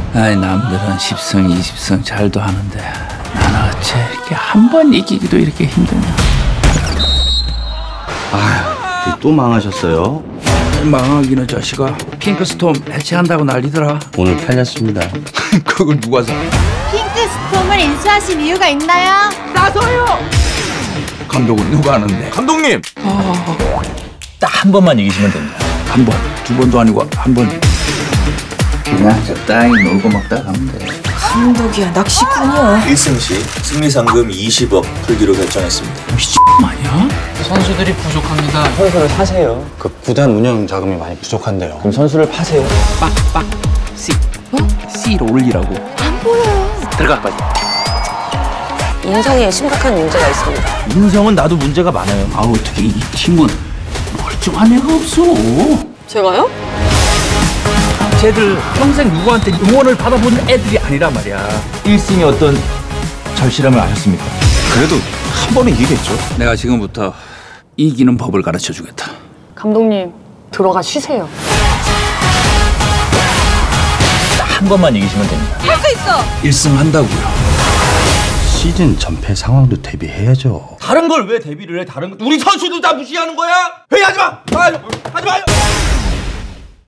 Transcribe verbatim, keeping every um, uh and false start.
아이, 남들은 십 승, 이십 승 잘도 하는데 나는 어째 이렇게 한 번 이기기도 이렇게 힘드냐. 아휴, 또 망하셨어요? 망하기는 자식아. 핑크스톰 해체한다고 난리더라. 오늘 팔렸습니다. 그걸 누가 사? 핑크스톰을 인수하신 이유가 있나요? 나도요. 감독은 누가 하는데? 감독님! 아... 딱 한 번만 이기시면 됩니다. 한 번, 두 번도 아니고 한 번. 그냥 적당히 놀고 먹다 가면 돼. 감독이야, 낚시꾼이야. 일 승 시 승리 상금 이십억 풀기로 결정했습니다. 미친 아니야? 선수들이 부족합니다. 선수를 사세요. 그 구단 운영 자금이 많이 부족한데요. 그럼 선수를 파세요. 빡빡 C. 어? C로 올리라고. 안 보여요. 들어가 빨리. 인성에 심각한 문제가 있습니다. 인성은 나도 문제가 많아요. 아, 어떻게 이 팀은 멀쩡한 애가 없어? 제가요? 쟤들 평생 누구한테 응원을 받아본 애들이 아니란 말이야. 일 승의 어떤 절실함을 아셨습니까? 그래도 한 번은 이기겠죠? 내가 지금부터 이기는 법을 가르쳐 주겠다. 감독님, 들어가 쉬세요. 딱 한 번만 이기시면 됩니다. 할 수 있어. 일 승 한다고요. 시즌 전패 상황도 대비해야죠. 다른 걸 왜 데뷔를 해? 다른 거 우리 선수들 다 무시하는 거야? 회의하지 마! 아, 하지 마요!